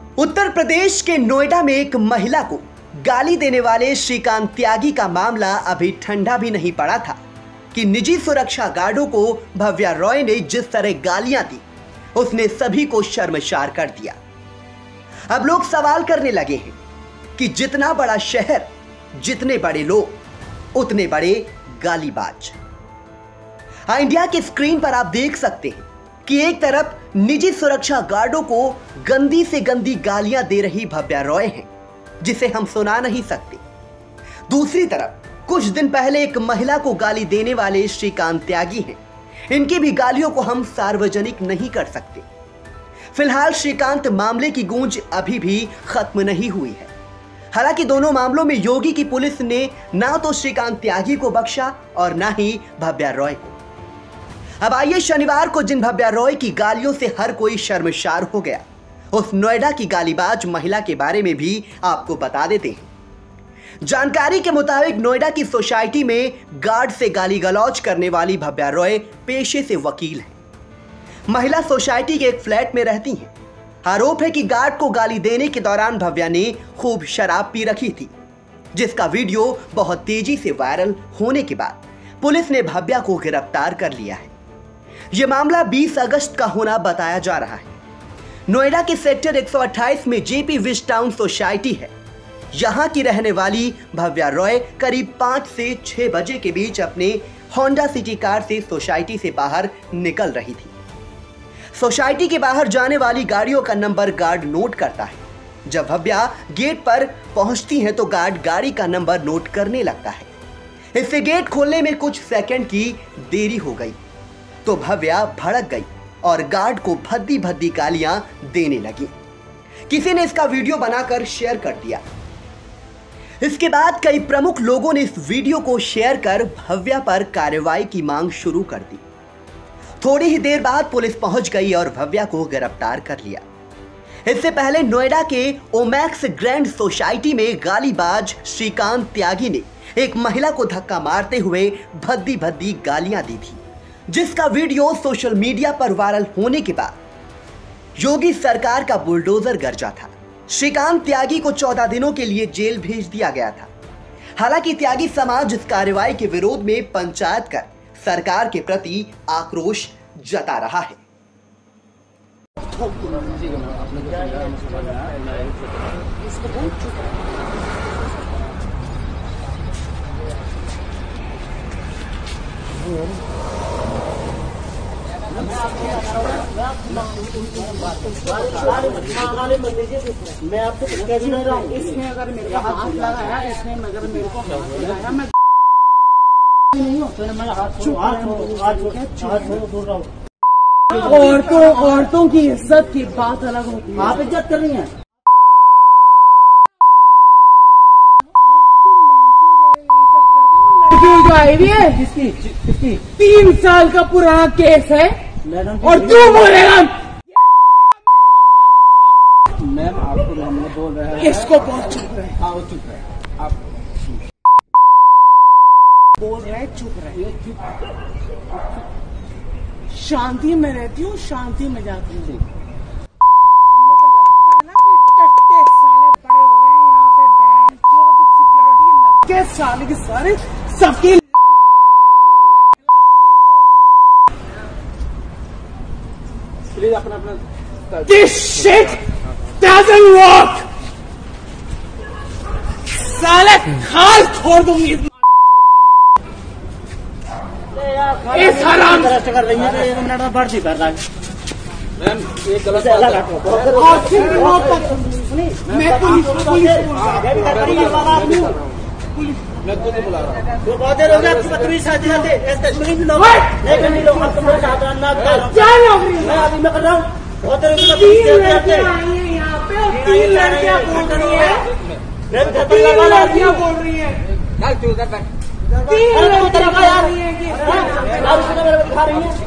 उत्तर प्रदेश के नोएडा में एक महिला को गाली देने वाले श्रीकांत त्यागी का मामला अभी ठंडा भी नहीं पड़ा था कि निजी सुरक्षा गार्डों को भव्या रॉय ने जिस तरह गालियां दी उसने सभी को शर्मसार कर दिया। अब लोग सवाल करने लगे हैं कि जितना बड़ा शहर, जितने बड़े लोग, उतने बड़े गालीबाज। इंडिया की स्क्रीन पर आप देख सकते हैं कि एक तरफ निजी सुरक्षा गार्डों को गंदी से गंदी गालियां दे रही भव्या रॉय है जिसे हम सुना नहीं सकते। दूसरी तरफ कुछ दिन पहले एक महिला को गाली देने वाले श्रीकांत त्यागी हैं। इनकी भी गालियों को हम सार्वजनिक नहीं कर सकते। फिलहाल श्रीकांत मामले की गूंज अभी भी खत्म नहीं हुई है। हालांकि दोनों मामलों में योगी की पुलिस ने ना तो श्रीकांत त्यागी को बख्शा और ना ही भव्या रॉय को। अब आइए शनिवार को जिन भव्या रॉय की गालियों से हर कोई शर्मसार हो गया, उस नोएडा की गालीबाज महिला के बारे में भी आपको बता देते हैं। जानकारी के मुताबिक नोएडा की सोसाइटी में गार्ड से गाली गलौज करने वाली भव्या रॉय पेशे से वकील है। महिला सोसाइटी के एक फ्लैट में रहती हैं। आरोप है कि गार्ड को गाली देने के दौरान भव्या ने खूब शराब पी रखी थी, जिसका वीडियो बहुत तेजी से वायरल होने के बाद पुलिस ने भव्या को गिरफ्तार कर लिया है। यह मामला 20 अगस्त का होना बताया जा रहा है। नोएडा के सेक्टर 128 में जेपी विश टाउन सोसाइटी है। यहां की रहने वाली भव्या रॉय करीब 5 से 6 बजे के बीच अपने होंडा सिटी कार से सोसाइटी से बाहर निकल रही थी। सोसाइटी के बाहर जाने वाली गाड़ियों का नंबर गार्ड नोट करता है। जब भव्या गेट पर पहुंचती है तो गार्ड गाड़ी का नंबर नोट करने लगता है। इससे गेट खोलने में कुछ सेकंड की देरी हो गई तो भव्या भड़क गई और गार्ड को भद्दी भद्दी गालियां देने लगी। किसी ने इसका वीडियो बनाकर शेयर कर दिया। इसके बाद कई प्रमुख लोगों ने इस वीडियो को शेयर कर भव्या पर कार्रवाई की मांग शुरू कर दी। थोड़ी ही देर बाद पुलिस पहुंच गई और भव्या को गिरफ्तार कर लिया। इससे पहले नोएडा के ओमैक्स ग्रैंड सोसाइटी में गालीबाज श्रीकांत त्यागी ने एक महिला को धक्का मारते हुए भद्दी भद्दी गालियां दी थी, जिसका वीडियो सोशल मीडिया पर वायरल होने के बाद योगी सरकार का बुलडोजर गरजा था। श्रीकांत त्यागी को 14 दिनों के लिए जेल भेज दिया गया था। हालांकि त्यागी समाज इस कार्रवाई के विरोध में पंचायत कर सरकार के प्रति आक्रोश जता रहा है। मैं आपको कह नहीं रहा हूँ, इसने अगर मेरे को हाथ लगाया, इसने अगर मेरे को हाथ लगाया, मैं नहीं हूँ, तो मैं हाथ छोड़ रहा हूँ। औरतों की इज्जत की बात अलग होती है। आप इज्जत कर रही हैं। किसकी 3 साल का पुराना केस है और तू बोलेगा मैम आपको बोल रहा है। इसको बहुत चुप रहे। हाँ वो चुप रहे। आप बोल रहे चुप रहे। शांति में रहती हूँ, शांति में जाती हूँ। तुम लोग को लगता है ना कि टट्टे साले बड़े हो गए यहाँ पे, बैंक जो सिक्योरिटी लग के साले के सारे सबकी अपना This shit doesn't work. साले खाल छोड़ दूंगी इस हराम कर रही है। 1 मिनट में बढ़ नहीं कर रहा है मैम, ये गलत मैं खुद बुला रहा हूँ। तो बहुत देर हो गया आपकी बदतमीजी साथ जाते नहीं लोग आपको मेरे साथ मैं अभी मैं कर रहा हूँ। बहुत देर यहाँ पे 3 लड़कियाँ बोल रही है, 3 लड़कियाँ बोल रही है, 3 लड़कियाँ आ रही है कि दिखा रही है।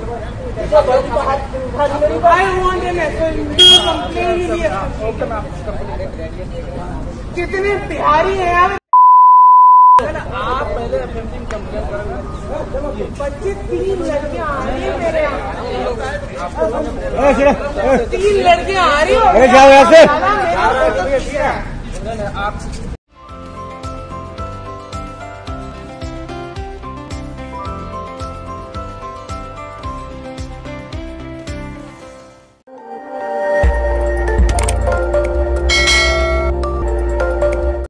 कितने बिहारी है यार। आप पहले कंप्लेन करेंगे। बच्चे 3 लड़कियां आ रही है मेरे यहाँ। तीन लड़कियां आ रही हो, जाओ यहाँ से। आप